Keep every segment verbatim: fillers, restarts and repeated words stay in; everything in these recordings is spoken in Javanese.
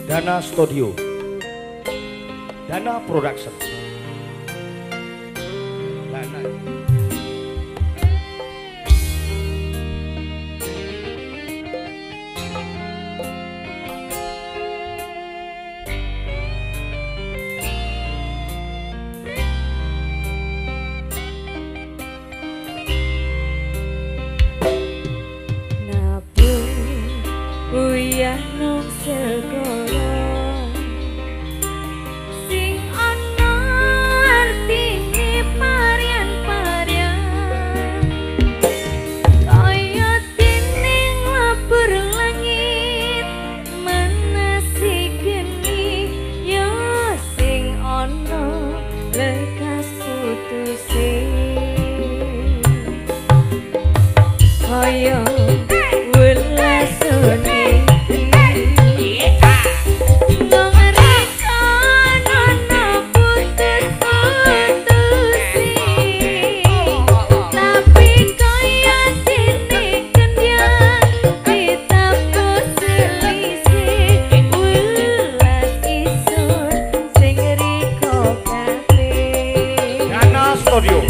Dana Studio, Dana Production, Dana. Uyah nang segara sing ana artine parian-parian kaya dening labur langit manasi geni ya sing ana lekas putuse kaya welasune Studio,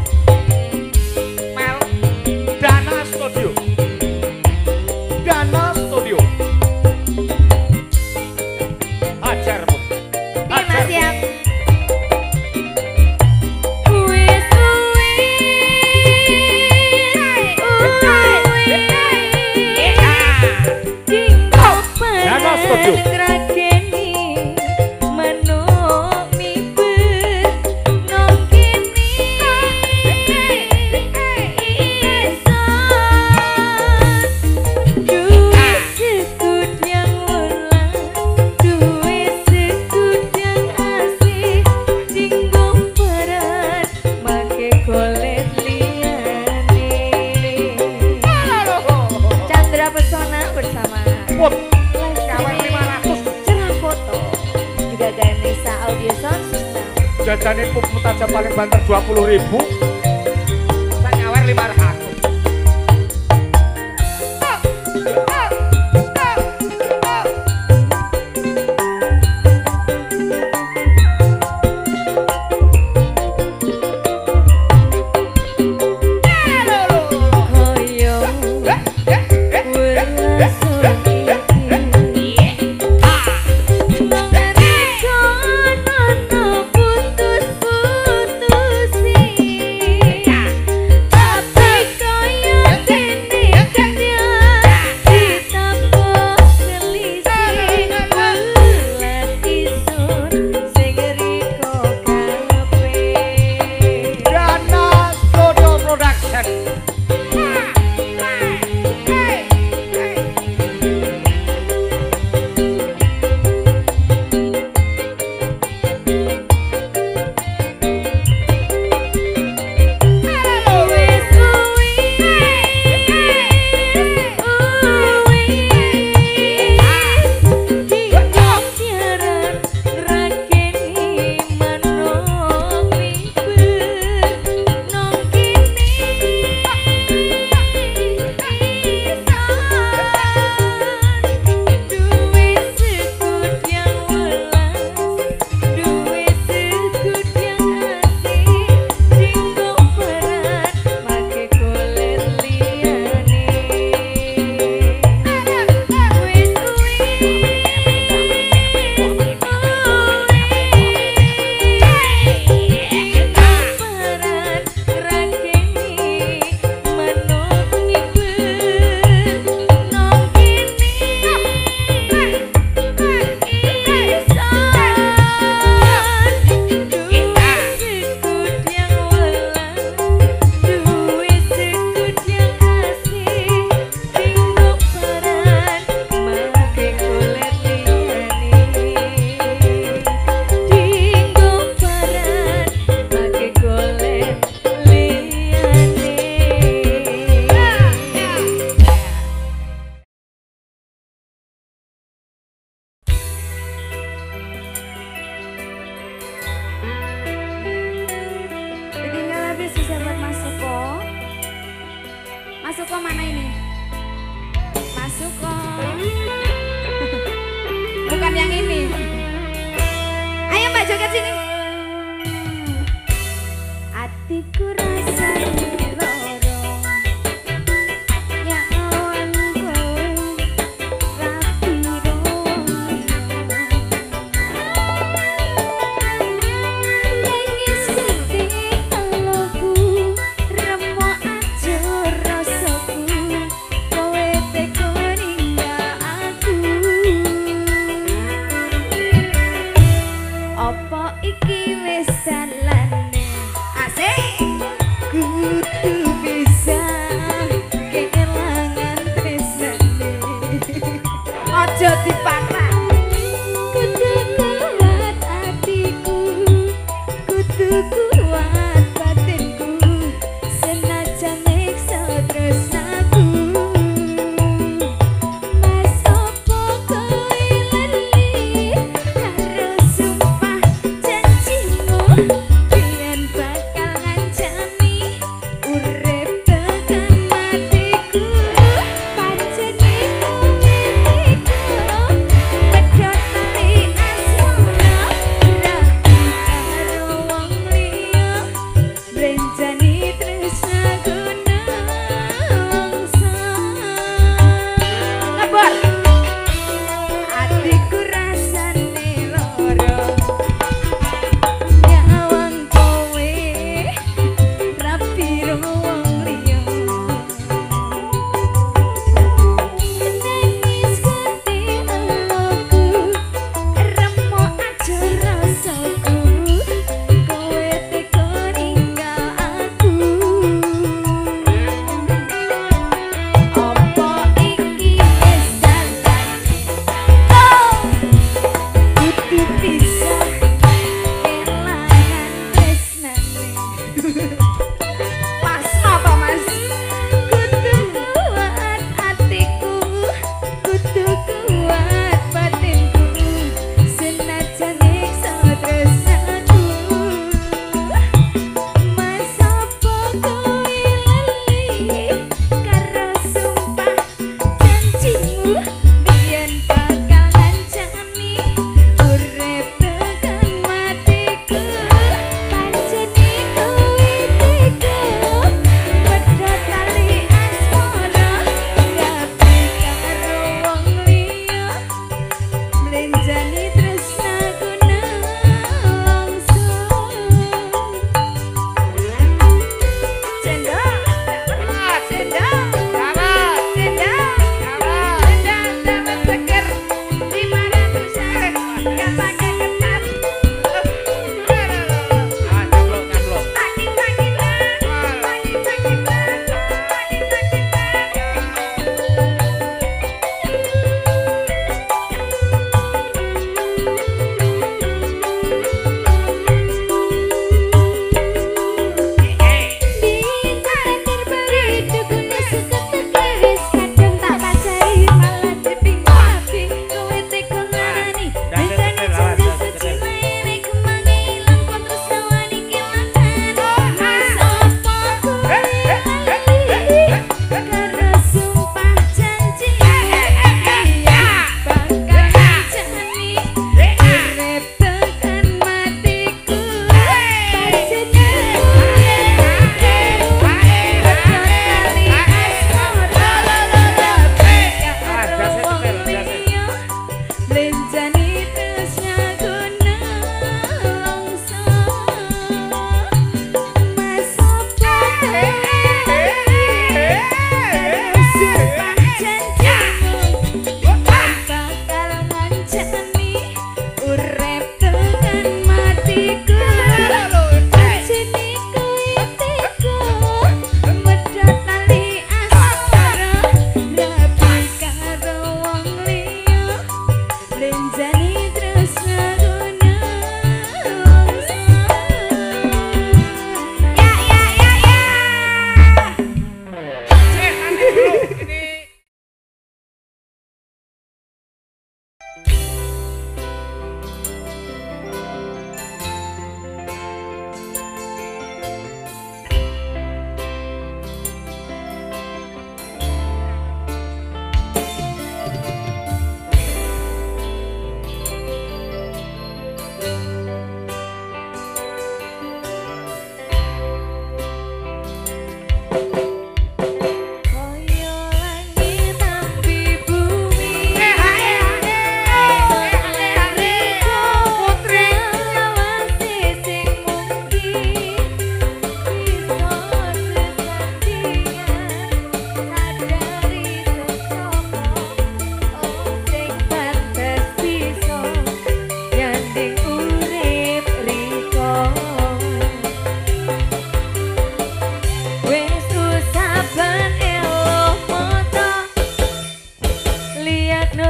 Mel, Dana Studio, Dana Studio. Ajar bu, ajar siap. Dana Studio. Jajanin puput aja paling banter dua puluh ribu. Saya nyawer lima ratus. Putus-putus malam yang ini. Ayo Mbak joget sini. Hatiku rasanya loro, ya awanku rapi royo. Nangis putih teloku, remuk ajur rasaku, kowe teko ninggal aku.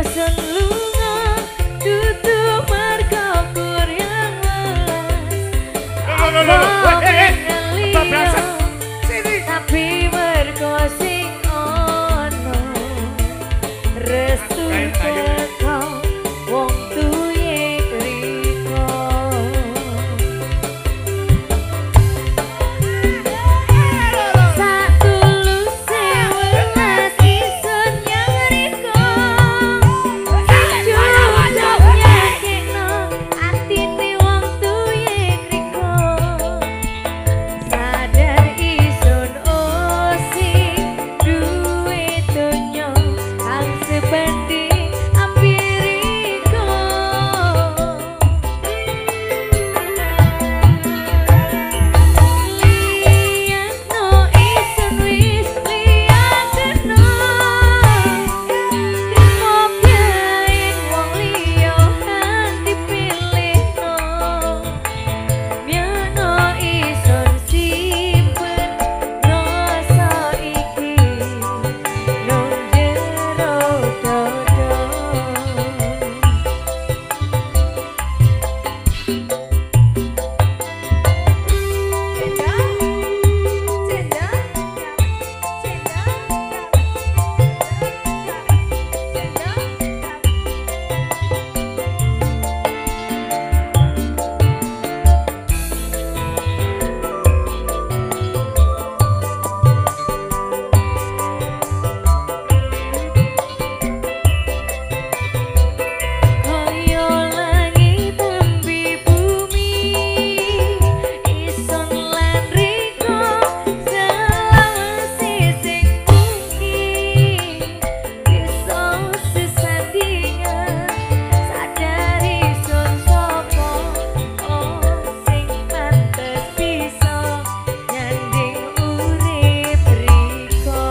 sun lunga dudu mergo kuryang welas tapi mergo sing ono restu teko wong tuye riko satuluse welas isun yang riko jujur nyakino atine wong tuye riko sadar isun osi duwe donya hang sebanding ampiriko liyano isun wis liyakeno trimo biain wong liya hang dipilihno Miano isun simpen rasa iki nang jero dodo Cenda, cenda, Kaya langit tembi bumi ison lan riko selawase sing mungkin bisa sesandingan sadar isun sapa oh sing pantes bisa nyanding urip riko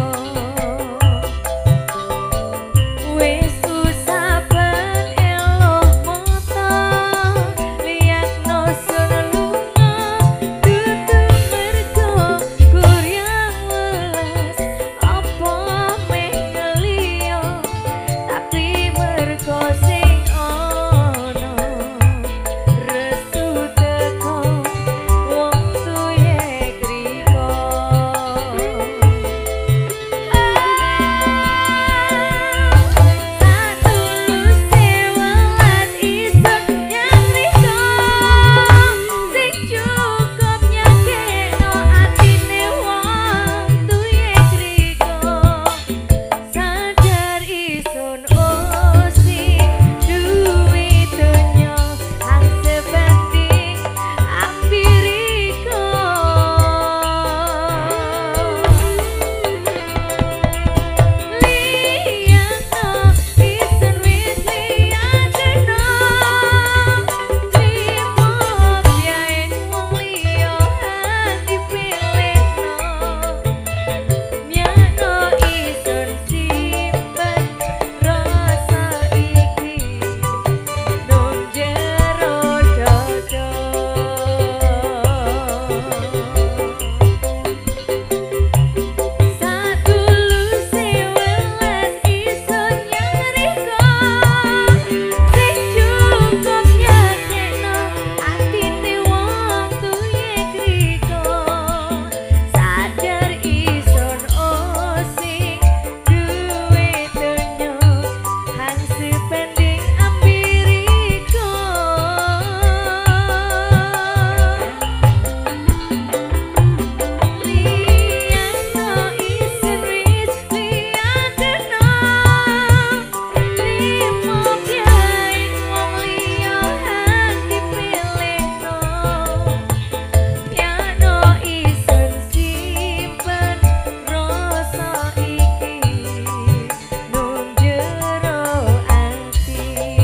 Wis susah ben eloh mata liyakno sun lunga dudu mergo kuryang welas apa meh ngeliya tapi mergo sing ono restu teko wong tuye kriko Satuluse welas isun yang riko sing cukup nyakeno atine wong tuye kriko sadar isun osi duwe donya hang sebanding ampiriko Liyano isun wis liyakeno trimo biain wong liya hang dipilihno Miano isun simpen rasa iki nang jero dodo Satuluse welas isun yang riko sing cukup nyakeno atine wong tuye kriko sadar isun osi duwe donya hang sebanding ampiriko Liyano isun wis liyakeno trimo biain wong liya hang dipilihno Miano isun simpen rasa iki nang jero ati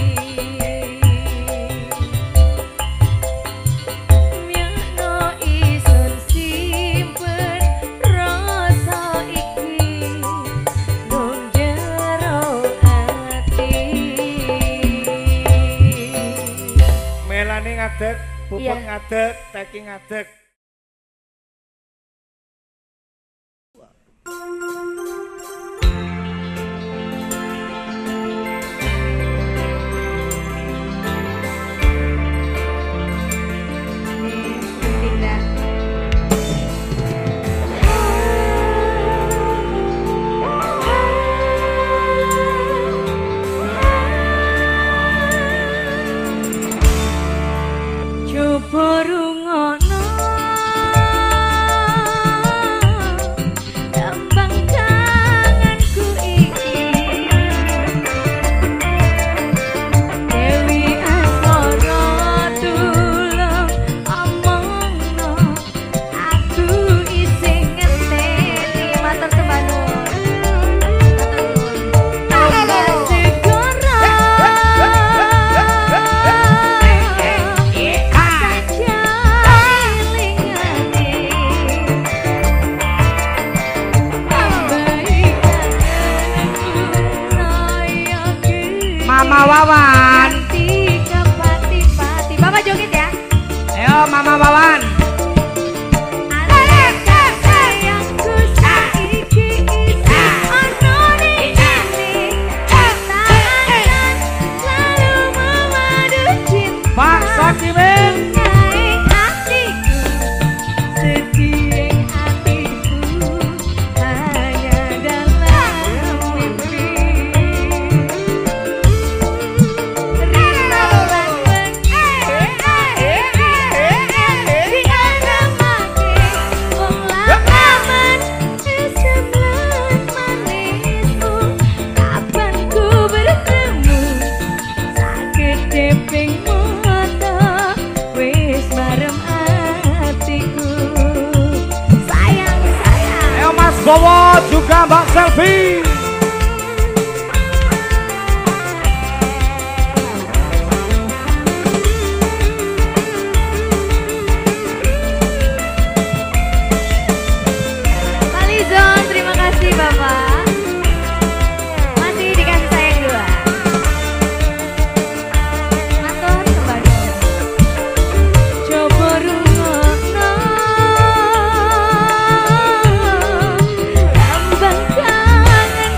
Miano isun simpen rasa iki nang jero ati Melani ngadeg, Puput Iya. ngadeg, Teki ngadeg. Mama Wawan. Ganti ke pati-pati. Bapak joget ya. Ayo Mama Wawan. Sayangku saiki isi ono ning ini. Tangan selalu memadu cinta. Pak Sotimin. Naik hatiku, sedih hatiku, hanya dalam mimpi. Rinduan kapan ku bertemu sakit deping mata wis marem hatiku sayang sayang. Ayo Mas Bowo juga Mbak Selvi. Pak Lizon, terima kasih Bapak. Masih dikasih sayang dua. Matur kembali. Coba rungokno lambang kangen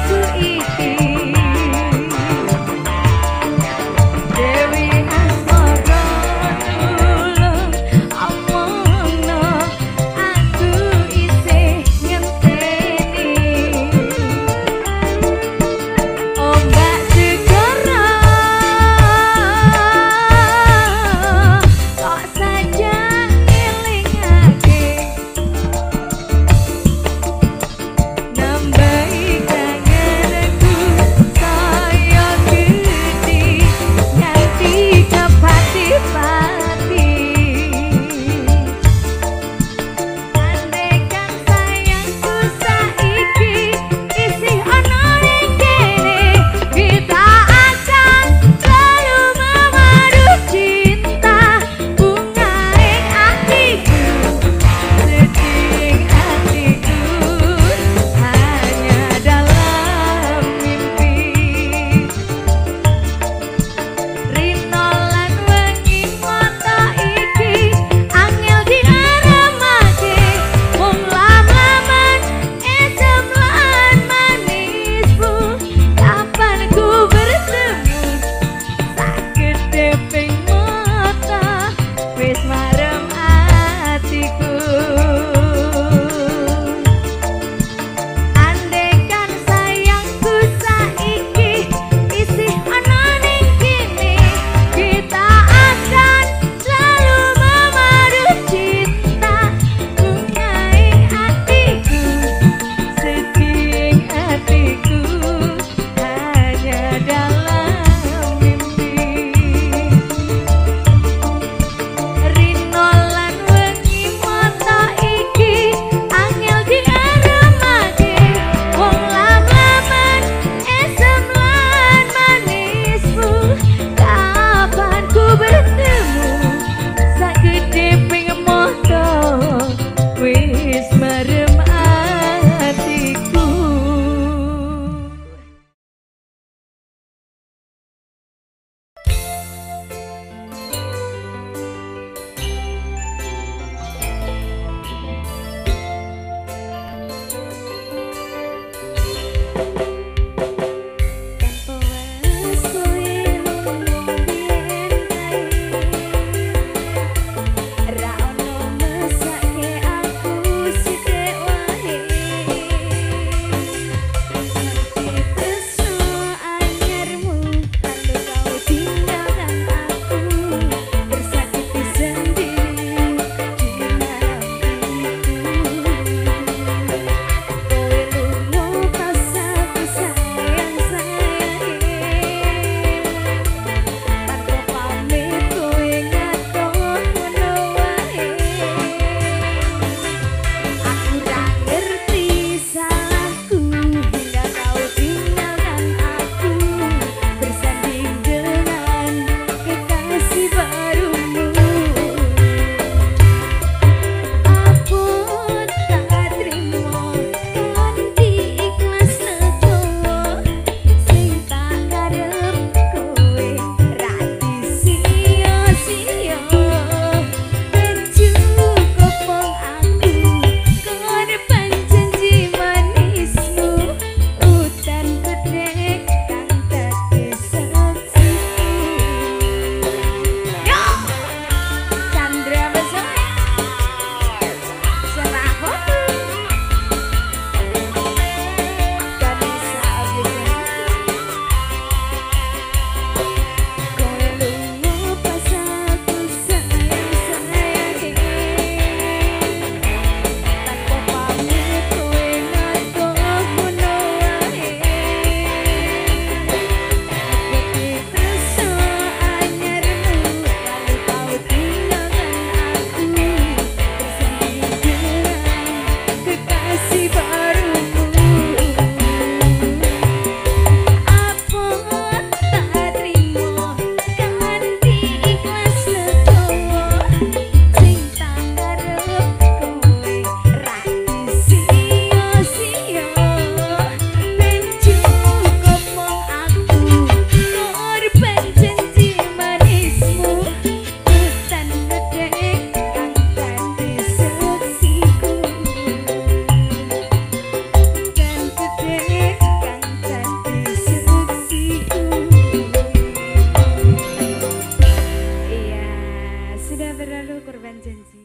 sudah berlalu korban janji.